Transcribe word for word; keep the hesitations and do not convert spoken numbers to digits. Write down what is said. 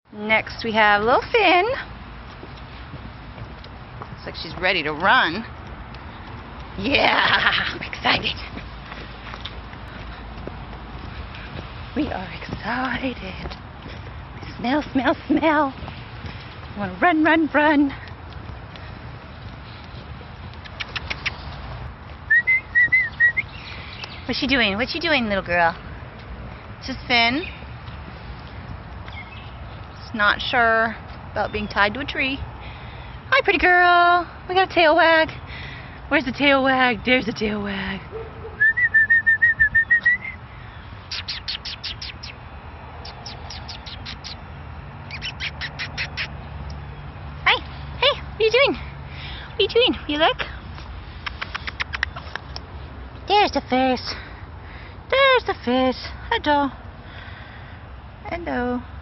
Next we have little Finn. Looks like she's ready to run. Yeah, I'm excited. We are excited. Smell, smell, smell. I want to run, run, run. What's she doing? What's she doing, little girl? This is Finn. She's not sure about being tied to a tree. Hi, pretty girl. We got a tail wag. Where's the tail wag? There's the tail wag. Hi. Hey, what are you doing? What are you doing? You look? There's the face. There's the face. Hello. Hello.